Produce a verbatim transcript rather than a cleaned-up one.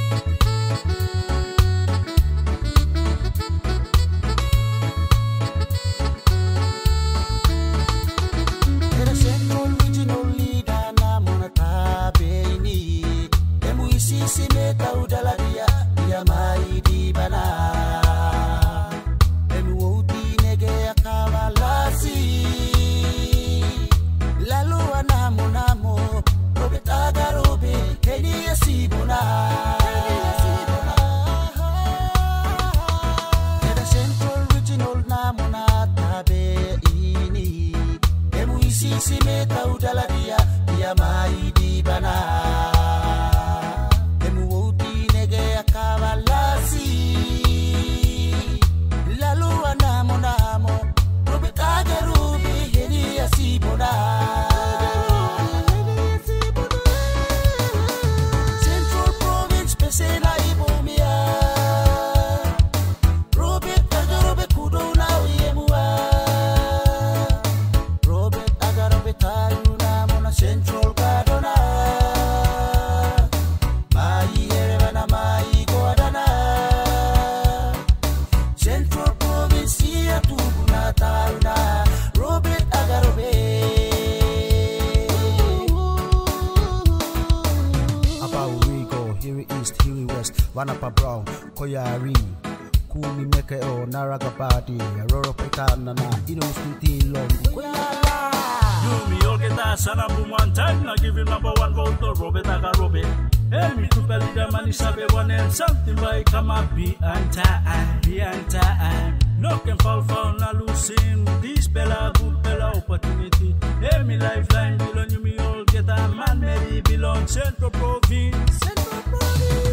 Wanapa Brown, Koyari, Kumi Mekeo, Naragabadi, Aurora Petana, Ino Skinty Long. You me all get that son of one time, I give you number one vote to Robert Agarobe. Help me to believe the money sabe one and something by come up be anti, be anti. No can fall for na losing this bella good bella opportunity. Help me lifeline, belong you me all get a man, maybe belong Central Province. Central Province.